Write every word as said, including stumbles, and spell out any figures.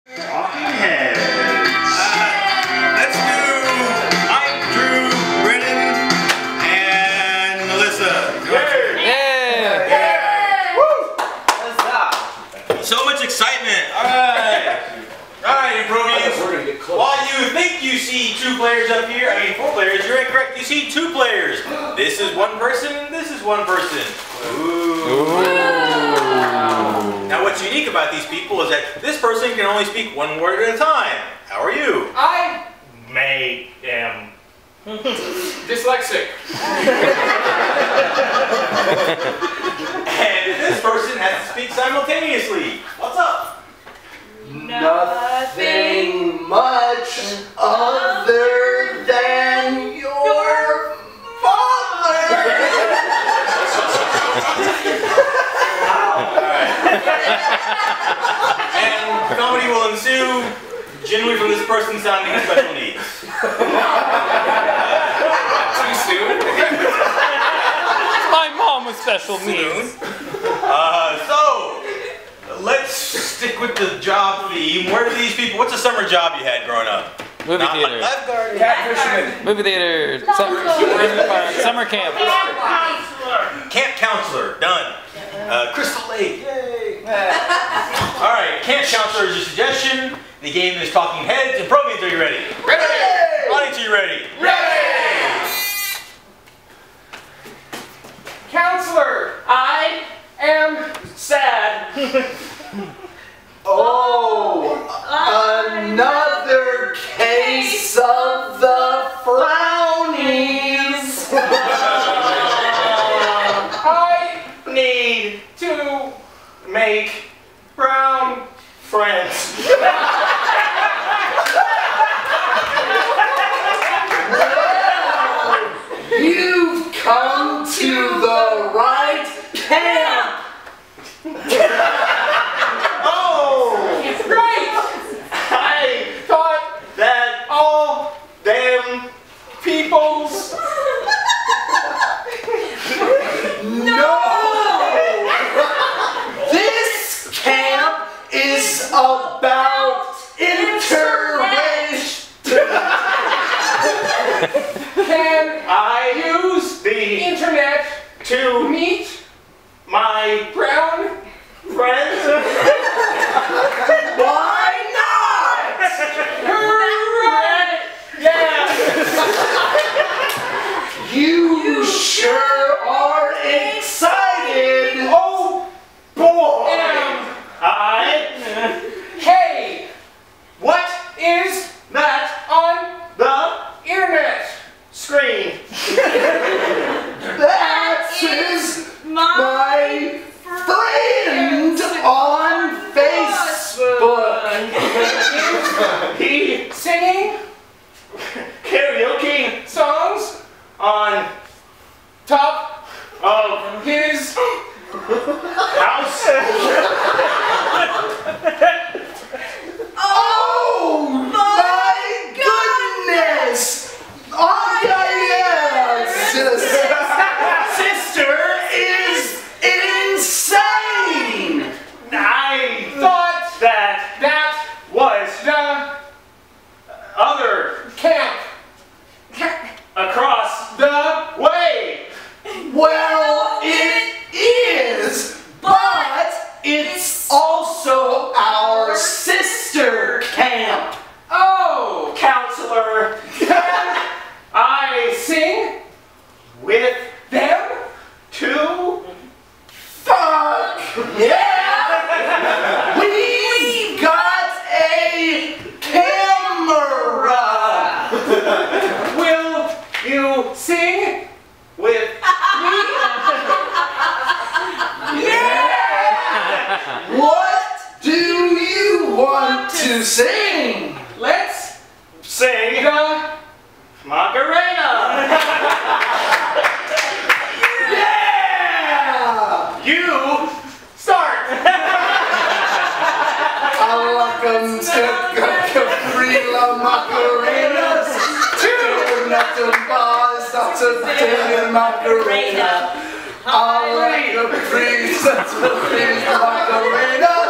Talking Heads. Uh, let's do Mike, Drew, Brennan, and Melissa. Yeah! Yeah! Yeah! Woo! What's up? So much excitement. Alright. Alright, Improvians. While you think you see two players up here, I mean four players, you're incorrect. You see two players. This is one person, and this is one person. Ooh. Ooh. Now what's unique about these people is that this person can only speak one word at a time. How are you? I may am dyslexic. And this person has to speak simultaneously. What's up? Nothing much other than your father. And comedy will ensue, generally from this person sounding special needs. Too soon? My mom with special needs. Uh, so, let's stick with the job theme. Where do these people, what's a summer job you had growing up? Movie Not theater. like lifeguard. Catfishing. Movie theater. Summer, summer camp. Camp counselor, done. Uh, Crystal Lake, yay! Alright, camp counselor is your suggestion. The game is Talking Heads. And Improvians, are you ready? Ready! Audience, are you ready? Ready! Counselor, I am sad. Oh, another case of the frownies. I need to make brown friends. You've come to the right camp. Oh, great! I thought that all them peoples. No! This camp is about interracial. Can I use the internet to meet my brown friends? Why not? Hooray! Yeah! You sure are excited. Oh boy! Am I? Hey! What is that on the internet screen? That is my friend on Facebook. Is he singing karaoke songs on top of his house? Oh my goodness! Oh yes! Sister is insane! I thought that that was the other camp across the way. Well, it is, but it's also our sister camp. Oh, counselor, can I sing with them too? Fuck yeah! We've got a camera! Will you sing with me? Yeah! What do you want to sing? Let's sing the Macarena. Yeah! You start. Welcome to Caprila Macarenas. Two nothing bars, lots of dinner Macarena. I like a breeze, that's a breeze Macarena.